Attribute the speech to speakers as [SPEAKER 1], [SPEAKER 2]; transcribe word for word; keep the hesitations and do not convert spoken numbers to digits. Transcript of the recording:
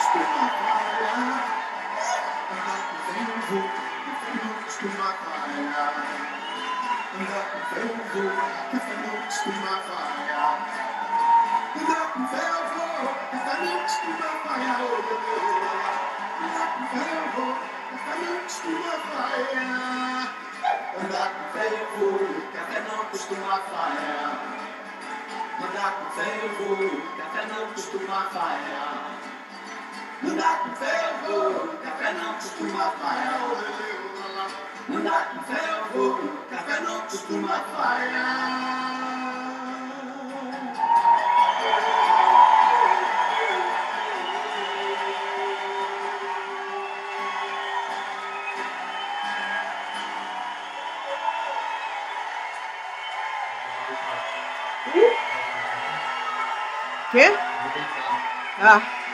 [SPEAKER 1] costuma falhar. Andar com ferro, café não costuma falhar. Andar com ferro, café não costuma falhar. Andar com ferro, café não costuma falhar. Andar com ferro, café não costuma falhar. Andar com ferro, café não costuma falhar. Andar com ferro, café não costuma falhar. Andar com ferro, café não costuma falhar. Andar com ferro, café não costuma falhar.
[SPEAKER 2] Quê? Ah.